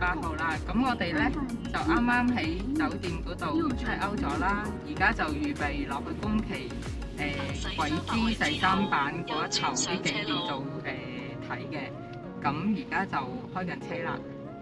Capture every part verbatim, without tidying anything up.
八號啦。咁我哋咧就啱啱喺酒店嗰度 check out 咗啦，而家就預備落去宮崎誒鬼之第三版嗰一頭啲景點度誒睇嘅。咁而家就開緊車啦。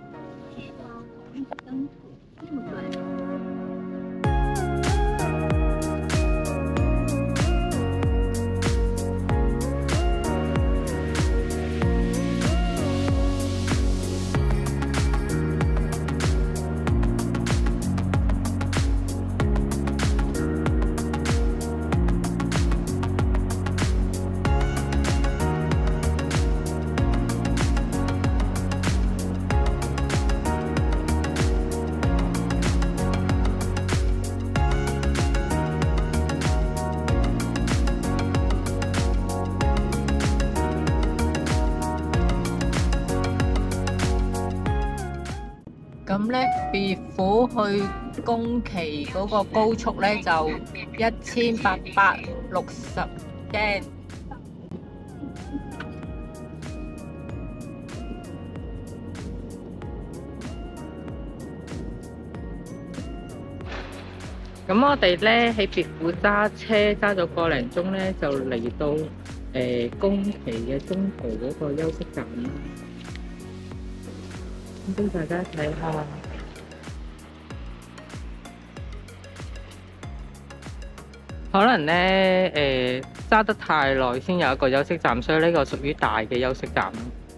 咁咧，別府去宮崎嗰個高速咧就一千八百六十 yen。咁我哋咧喺別府揸車揸咗個零鐘咧，就嚟到誒、呃、宮崎嘅中途嗰個休息站啦。俾大家睇下，可能咧誒揸得太耐先有一個休息站，所以呢個屬於大嘅休息站。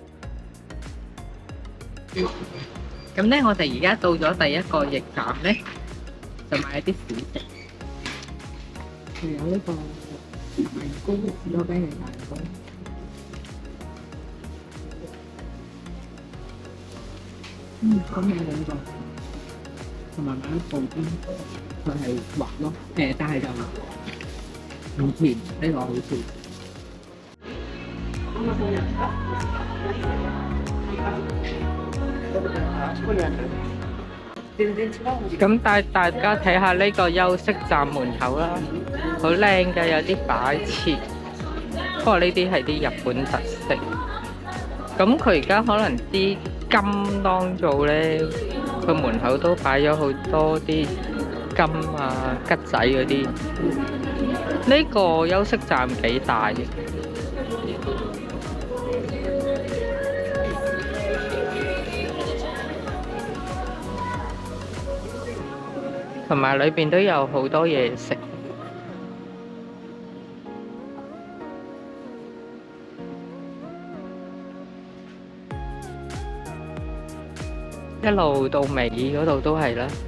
咁咧，我哋而家到咗第一個驛站咧，就買啲小食，仲有呢個蛋糕，士多啤梨蛋糕。嗯，咁有兩個，同埋買一布丁，佢係滑咯，誒，但係就唔甜，呢個好甜。咁帶大家睇下呢個休息站門口啦，好靚嘅，有啲擺設，不過呢啲係啲日本特色。咁佢而家可能啲金當造咧，佢門口都擺咗好多啲金啊、桔仔嗰啲。呢個休息站幾大嘅，同埋裏邊都有好多嘢食。一路到尾嗰度都係啦。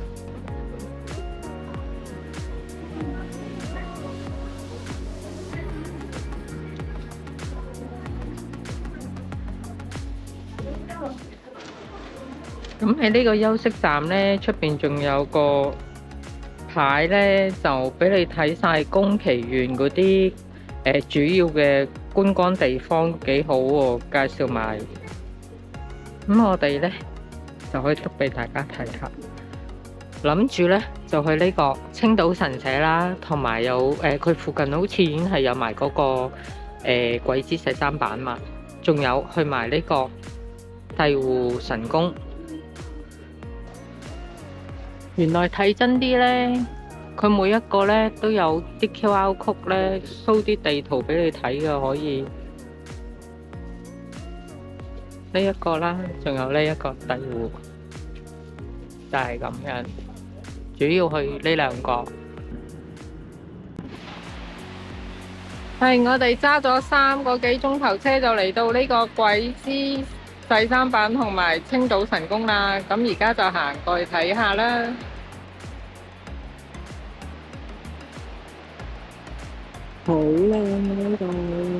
咁喺呢個休息站呢，出邊仲有個牌呢，就俾你睇晒宮崎縣嗰啲誒主要嘅觀光地方，幾好喎，介紹埋。咁我哋呢，就可以讀俾大家睇下，諗住咧就去呢個青島神社啦，同埋有誒佢、呃、附近好似已經係有埋嗰、那個誒、呃、鬼之石山版嘛，仲有去埋呢個醍醐神宮。原來睇真啲咧，佢每一個咧都有啲 Q R code 咧 show 啲地圖俾你睇嘅，可以。呢一個啦，仲有呢一個醍醐，就係咁樣。主要去呢兩個。係我哋揸咗三個幾鐘頭車，就嚟到呢個鬼之第三版同埋青島神宮啦。咁而家就行過去睇下啦。好靚呢度。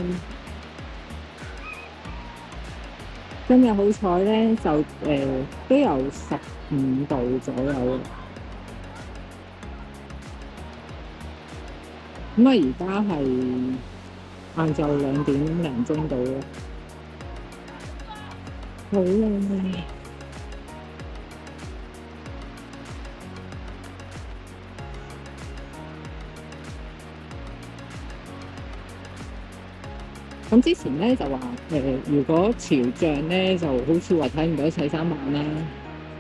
今日好彩咧，就誒、呃、都有十五度左右。咁啊，而家係晏晝兩點零鐘到咯，好靚啊！咁之前咧就話誒、呃，如果潮漲咧，就好似話睇唔到洗衫板啦。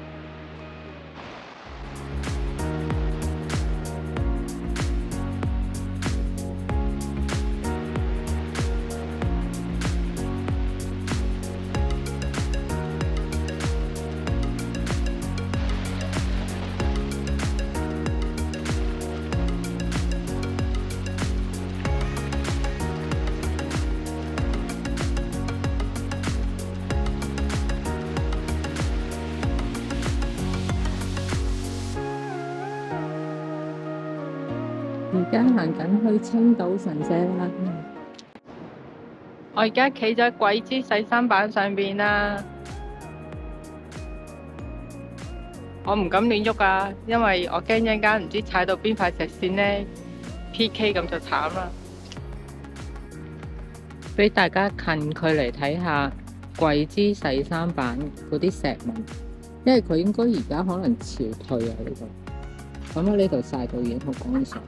而家行緊去青島神社啦。我而家企咗鬼之洗衫板上邊啦，我唔敢亂喐啊，因為我驚一陣間唔知踩到邊塊石線呢 P K 咁就慘啦。俾大家近距離睇下鬼之洗衫板嗰啲石紋，因為佢應該而家可能潮退啊呢度，咁喺呢度曬到已經好乾爽。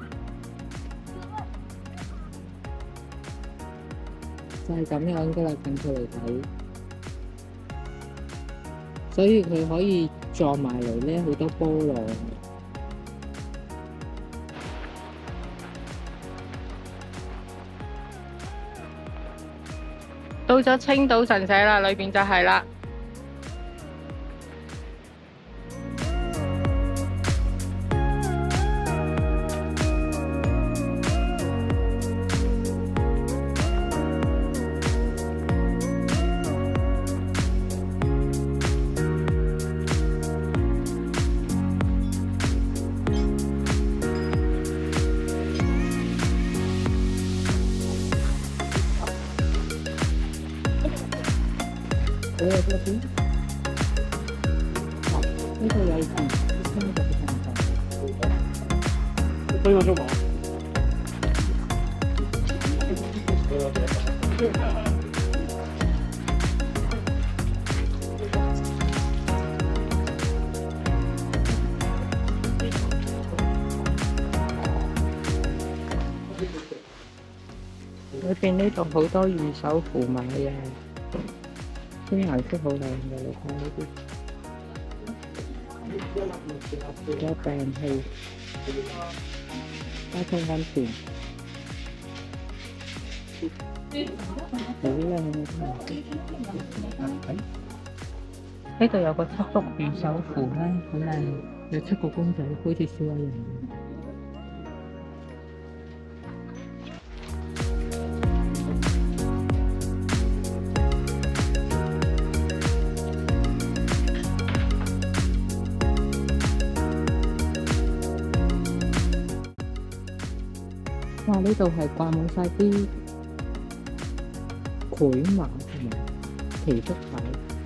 就係咁樣噶啦，近距離睇，所以佢可以撞埋嚟咧好多波浪。到咗青島神社啦，裏邊就係啦。呢度有字，呢度嘅對我做冇。裏邊呢度好多二手符碼嘅。啲顏色好靚嘅，你睇呢啲，有病氣，加通安全，好靚啊！呢度有個七福二手符咧，好靚，有七個公仔，好似小矮人咁。哇！呢度係掛滿晒啲繪馬同埋祈福牌。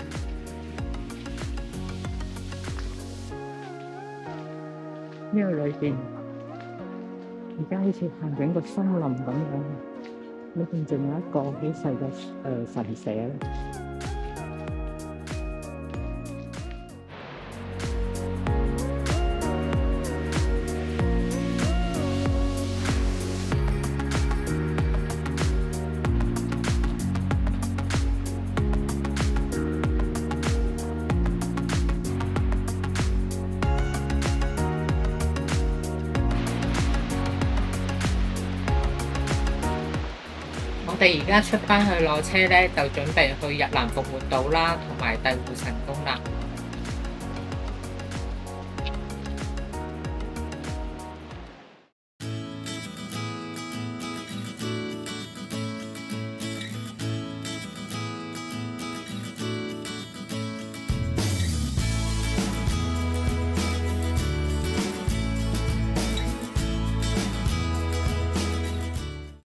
呢個裏邊而家好似行緊個森林咁樣，裏邊仲有一個好細嘅誒神社咧。我哋而家出返去攞車咧，就準備去日南復活島啦，同埋帝戶神宮啦。